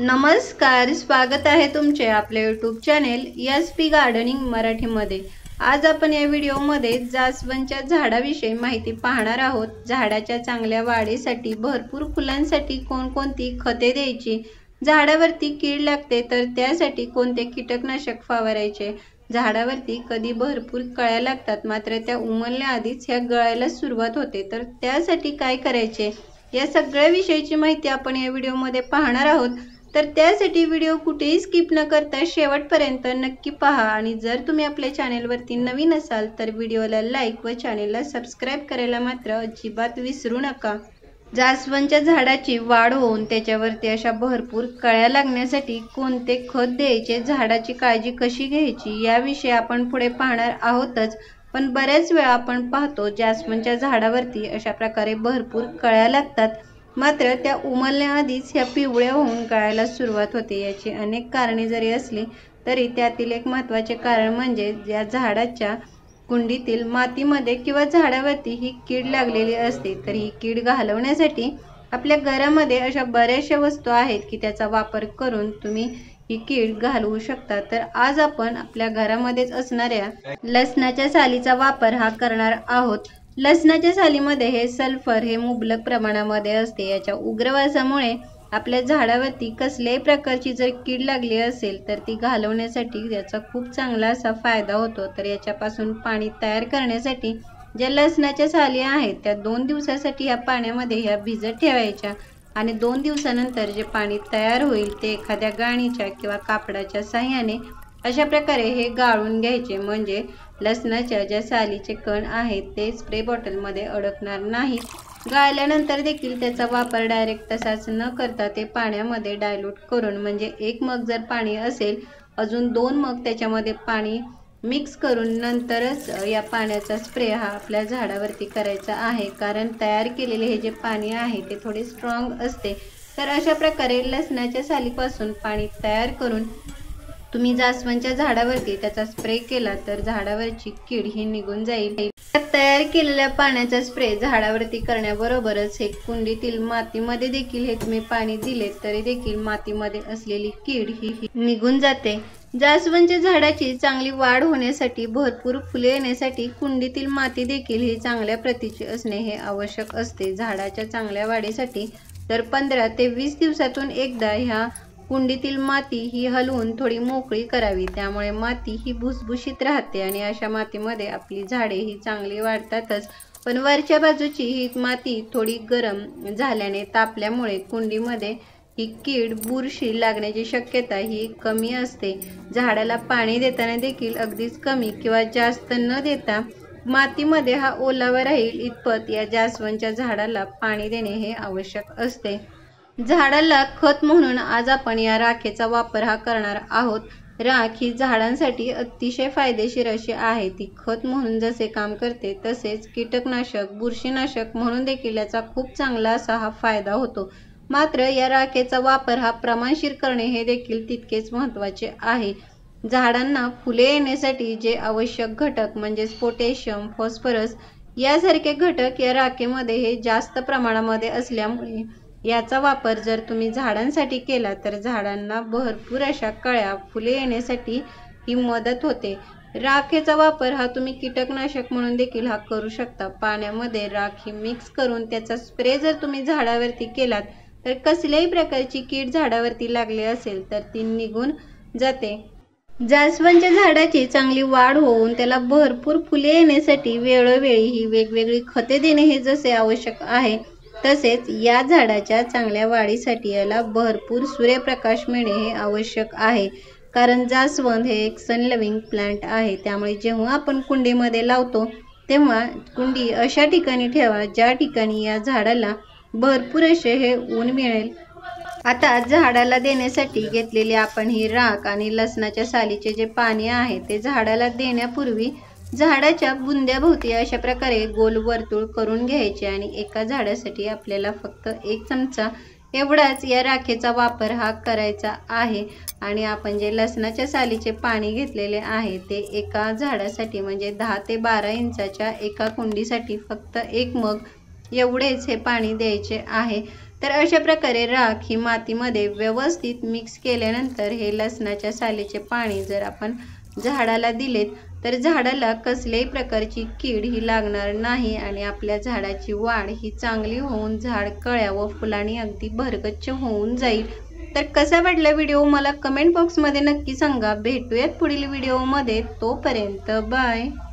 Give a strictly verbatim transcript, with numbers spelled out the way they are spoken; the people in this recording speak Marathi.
नमस्कार, स्वागत आहे तुमचे आपल्या YouTube channel S P gardening मराठीमध्ये। आज आपण या व्हिडिओमध्ये जास्वंदच्या झाडाविषयी माहिती पाहणार आहोत। झाडाच्या चांगल्या वाढीसाठी भरपूर फुलांसाठी कोणकोणती खते द्यायची, झाडावरती कीड लागते तर त्यासाठी कोणते कीटकनाशक फवारायचे, झाडावरती कधी भरपूर कळ्या लागतात मात्र त्या उमलण्याआधीच ह्या गळायला सुरुवात होते तर त्यासाठी काय करायचे, या सगळ्या विषयीची माहिती आपण या व्हिडिओमध्ये पाहणार आहोत। तर त्यासाठी व्हिडिओ कुठेही स्किप न करता शेवटपर्यंत नक्की पहा आणि जर तुम्ही आपल्या चॅनेलवरती नवीन असाल तर व्हिडिओला लाईक व चॅनेलला सबस्क्राइब करायला मात्र अजिबात विसरू नका। जास्वंदच्या झाडाची वाढ होऊन त्याच्यावरती अशा भरपूर कळ्या लागण्यासाठी कोणते खत द्यायचे, झाडाची काळजी कशी घ्यायची याविषयी आपण पुढे पाहणार आहोतच। पण बऱ्याच वेळा आपण पाहतो जास्वंदच्या झाडावरती अशा प्रकारे भरपूर कळ्या लागतात मात्र त्या उमलण्याआधीच ह्या पिवळ्या होऊन गळायला सुरुवात होते। याची अनेक कारणे जरी असली तरी त्यातील एक महत्त्वाचे कारण म्हणजे या झाडाच्या कुंडीतील मातीमध्ये किंवा झाडावरती ही कीड लागलेली असते। तर ही कीड घालवण्यासाठी आपल्या घरामध्ये अशा बऱ्याचशा वस्तू आहेत की त्याचा वापर करून तुम्ही ही कीड घालवू शकता। तर आज आपण आपल्या घरामध्येच असणाऱ्या लसणाच्या सालीचा वापर हा करणार आहोत। लसणाच्या सालीमध्ये हे सल्फर हे मुबलक प्रमाणामध्ये असते। याच्या उग्रवासामुळे आपल्या झाडावरती कसल्याही प्रकारची जर कीड लागली असेल तर ती घालवण्यासाठी याचा खूप चांगला असा फायदा होतो। तर याच्यापासून पाणी तयार करण्यासाठी ज्या लसणाच्या साली आहेत त्या दोन दिवसासाठी या पाण्यामध्ये ह्या भिजत ठेवायच्या आणि दोन दिवसानंतर जे पाणी तयार होईल ते एखाद्या गाळणीच्या किंवा कापडाच्या साहाय्याने अशा प्रकारे हे गाळून घ्यायचे, म्हणजे लसणाच्या ज्या सालीचे कण आहेत ते स्प्रे बॉटलमध्ये अडकणार नाही। गाळल्यानंतर देखील त्याचा वापर डायरेक्ट तसाच न करता ते पाण्यामध्ये डायल्यूट करून, म्हणजे एक मग जर पाणी असेल अजून दोन मग त्याच्यामध्ये पाणी मिक्स करून नंतरच या पाण्याचा स्प्रे हा आपल्या झाडावरती करायचा आहे, कारण तयार केलेले हे जे पाणी आहे ते थोडे स्ट्रॉंग असते। तर अशा प्रकारे लसणाच्या सालीपासून पाणी तयार करून तुम्ही जास्वंदच्या झाडावरती त्याचा स्प्रे केला तर झाडावरची कीड ही निघून जाईल। तयार केलेल्या पाण्याचा स्प्रे झाडावरती करण्याबरोबरच हे कुंडीतील मातीमध्ये देखील हे तुम्ही पाणी दिले तरी देखील मातीमध्ये असलेली कीड ही निघून जाते। जास्वंदच्या झाडाची चांगली वाढ होण्यासाठी, भरपूर फुले येण्यासाठी कुंडीतील माती देखील ही चांगल्या प्रतीची असणे हे आवश्यक असते। झाडाच्या चांगल्या वाढीसाठी तर पंधरा ते वीस दिवसातून एकदा ह्या कुंडीतील माती ही हलवून थोडी मोकळी करावी, त्यामुळे माती ही भुसभुशीत राहते आणि अशा मातीमध्ये आपली झाडे ही चांगली वाढतातच। पण वरच्या बाजूची ही माती थोडी गरम झाल्याने, तापल्यामुळे कुंडीमध्ये ही कीड बुरशी लागण्याची शक्यता ही कमी असते। झाडाला पाणी देताना देखील अगदीच कमी किंवा जास्त न देता मातीमध्ये हा ओलावा राहील इतपत या जास्वंदच्या झाडाला पाणी देणे हे आवश्यक असते। झाडाला खत म्हणून आज आपण या राखेचा वापर हा करणार आहोत। राख ही झाडांसाठी अतिशय फायदेशीर अशी आहे। ती खत म्हणून जसे काम करते तसेच कीटकनाशक, बुरशीनाशक म्हणून देखील याचा खूप चांगला असा हा फायदा होतो। मात्र या राखेचा वापर हा प्रमाणशीर करणे हे देखील तितकेच महत्त्वाचे आहे। झाडांना फुले येण्यासाठी जे आवश्यक घटक म्हणजेच पोटॅशियम, फॉस्फरस यासारखे घटक या राखेमध्ये हे जास्त प्रमाणामध्ये असल्यामुळे याचा वापर जर तुम्ही झाडांसाठी केला तर झाडांना भरपूर अशा कळ्या, फुले येण्यासाठी ही मदत होते। राखेचा वापर हा तुम्ही कीटकनाशक म्हणून देखील हा करू शकता। पाण्यामध्ये राख ही मिक्स करून त्याचा स्प्रे जर तुम्ही झाडावरती केलात तर कसल्याही प्रकारची कीड झाडावरती लागली असेल तर ती निघून जाते। जास्वंदच्या झाडाची चांगली वाढ होऊन त्याला भरपूर फुले येण्यासाठी वेळोवेळी ही वेगवेगळी खते देणे हे जसे आवश्यक आहे तसेच या झाडाच्या चांगल्या वाढीसाठी याला भरपूर सूर्यप्रकाश मिळणे हे आवश्यक आहे, कारण जास्वंद हे एक सन लव्हिंग प्लांट आहे। त्यामुळे जेव्हा आपण कुंडीमध्ये लावतो तेव्हा कुंडी अशा ठिकाणी ठेवा ज्या ठिकाणी या झाडाला भरपूर असे हे ऊन मिळेल। आता झाडाला देण्यासाठी घेतलेली आपण ही राख आणि लसणाच्या सालीचे जे पाणी आहे ते झाडाला देण्यापूर्वी झाडाच्या बुंद्याभोवती अशा प्रकारे गोल वर्तुळ करून घ्यायचे आणि एका झाडासाठी आपल्याला फक्त एक चमचा एवढाच या राखेचा वापर हा करायचा आहे। आणि आपण जे लसणाच्या सालीचे पाणी घेतलेले आहे ते एका झाडासाठी म्हणजे दहा ते बारा इंचाच्या एका कुंडीसाठी फक्त एक मग एवढेच हे पाणी द्यायचे आहे। तर अशा प्रकारे राख ही मातीमध्ये व्यवस्थित मिक्स केल्यानंतर हे लसणाच्या सालीचे पाणी जर आपण झाडाला दिलेत तर झाडाला कसल्याही प्रकारची कीड ही लागणार नाही आणि आपल्या झाडाची वाढ ही चांगली होऊन झाड कळ्या व फुलांनी अगदी भरगच्च होऊन जाईल। तर कसा वाटला व्हिडिओ मला कमेंट बॉक्समध्ये नक्की सांगा। भेटूयात पुढील व्हिडिओमध्ये, तोपर्यंत बाय।